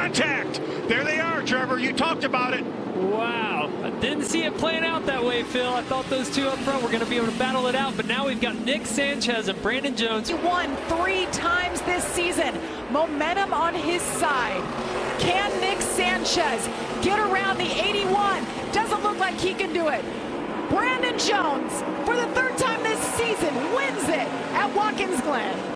contact. There they are, Trevor. You talked about it. Wow. I didn't see it playing out that way, Phil. I thought those two up front were going to be able to battle it out, but now we've got Nick Sanchez and Brandon Jones. He won 3 times this season. Momentum on his side. Can Nick Sanchez get around the 81? Doesn't look like he can do it. Brandon Jones, for the 3rd time this season, wins it at Watkins, Glen.